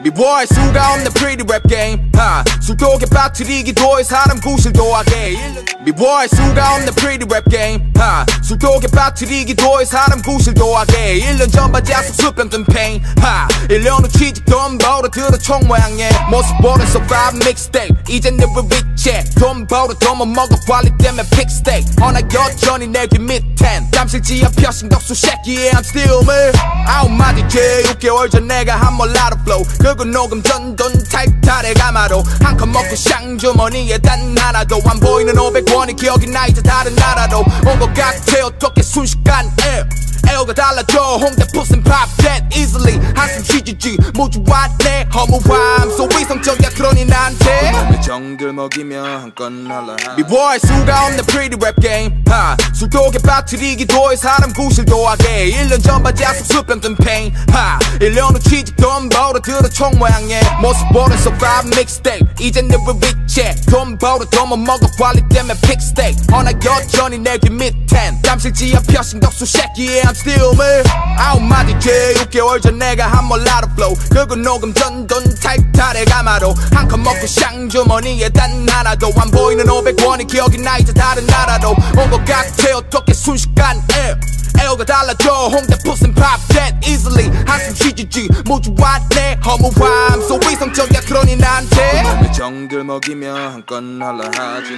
미워할 수가 없는 pretty rap game. 술독에 빠뜨리기도 해 사람 구실도 하게. 미워할 수가 없는 pretty rap game. 술독에 빠뜨리기도 해 사람 구실도 하게. 1년 전 바지약 수병 든 pain. 1년 후 취직 돈 벌어 들어 총 모양의 모습 보는 survive mixtape. 이젠 내 위치에 돈 벌어 돈 못 먹어 관리 때문에 픽 스테이크. 허나 여전히 내귀 밑엔 잠실 지하 표신 덕수 새끼에 I'm still me. 아홉 마디 제 6개월 전 내가 한 몰라도 flow. 그거 녹음 전 돈 타입 탈에 감아도 한 컵 먹고 샹 주머니에 단 하나도 안 보이는 500원이 기억이 나 이제 다른 나라로 온 것 같아. 어떻게 순식간에 에어가 달라져. 홍대 푸슨 pop that easily. 한숨 쉬지지 모두 왔네. 허무함 소 위성적이야 그러니 나한테 내 정글 먹이며 한건 할라. 미워할 수가 없는 pretty rap game. 술독에 빠뜨리기도 해 사람 구실도 하게. 1년 전 바지약 수병 든 pain. 1년 후 취직 돈 벌어 들어 총 모양의 모습 보는 survive mixtape. 이젠 내 위치에 돈 벌어 돈 못 먹어 관리 때문에 픽 스테이크. 허나 여전히 내귀 밑엔 잠실 지하 표신 덕수 새끼에 I'm still me. 아홉 마디 제 6개월 전 내가 한 몰라도 flow. 그거 녹음 전 돈 타입 탈에 감아도 한 컵 먹고 샹 주머니에 단 하나도 안 보이는 500원이 기억이 나 이제 다른 나라로 온 것 같아. 어떻게 순식간에 에어가 달라져. 홍대 푸슨 pop that easily. 한숨 쉬지지 모두 왔네. 허무함 소 위성적이야 그러니 나한테 내 정글 먹이며 한건 할라 하지만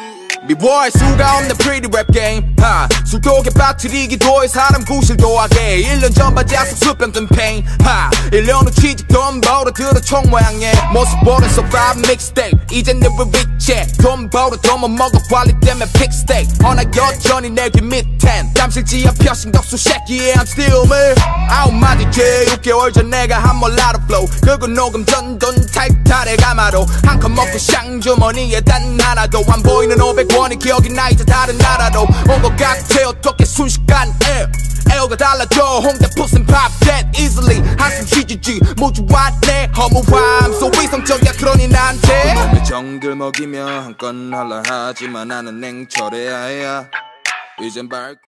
미워할 수가 없는 pretty rap game. 술독에 빠뜨리기도 해 사람 구실도 하게. 1년 전 바지약 수병 든 pain. 1년 후 취직 돈 벌어 들어 총 모양의 모습 보는 survive mixtape. 이젠 내 위치에 돈 벌어 돈 못 먹어 관리 때문에 픽 스테이크. 허나 여전히 내귀 밑엔 잠실 지하 표신 덕수 새끼에 I'm still me. 아홉 마디 제 6개월 전 내가 한 몰라도 flow. 그거 녹음 전 돈 타입 탈에 감아도 한 컵 먹고 샹 주머니에 단 하나도 안 보이는 500원이 기억이 나 이제 다른 나라로 온 것 같아. 어떻게 순식간에 에어가 달라져. 홍대 푸슨 pop that easily. 한숨 쉬지지 모두 왔네. 허무함 소 위성적이야 그러니 나한테 내 정글 먹이며 한건 할라 하지만 나는 냉철해야 이젠 발